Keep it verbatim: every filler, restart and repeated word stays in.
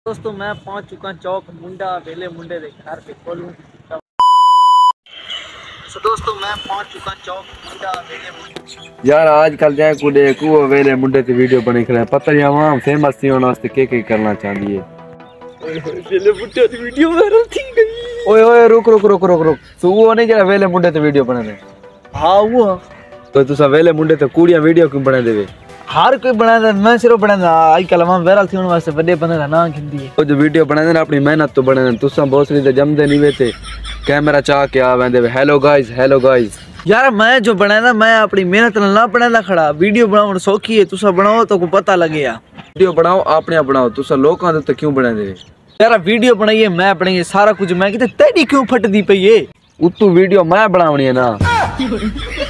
दोस्तों मैं पहुंच चुका चौक मुंडा वेले मुंडे दे घर पे खोलूं। तो दोस्तों मैं पहुंच चुका चौक मुंडा वेले मुंडे। यार आजकल जाए कुड़े को वेले मुंडे ते वीडियो बने खड़े पता नहीं आवाम फेमस थी होने वास्ते के के करना चाहती है। वेले मुंडे दी वीडियो वायरल थी गई। ओए ओए रुक रुक रुक रुक रुक तू वो नहीं जरा वेले मुंडे ते वीडियो बना दे। हां वो तो तू सब वेले मुंडे ते कुड़ियां वीडियो क्यों बना देवे? हर कोई बनादा मैं सिर्फ बनादा आजकल वहां वायरल थी होने वास्ते बड़े बंदे दा नाम खिंदी है। ओ जो वीडियो बना दे ना अपनी मेहनत तो बना दे तू सब भोसड़ी ते जमदे नहीं वेते कैमरा चा के आ वेंदे हेलो गाइस हेलो गाइस। यार मैं जो बनादा मैं अपनी मेहनत नाल ना बनादा खड़ा वीडियो बनाउन सौखी है तुसा बनाओ तो को पता लगेगा। वीडियो बनाओ आपने आप बनाओ तुसा लोकां दे क्यों बना दे? यार वीडियो बनाइए मैं बनाइए सारा कुछ मैं किते तेरी क्यों फटदी पई है? उतू वीडियो मैं बनावनी है ना।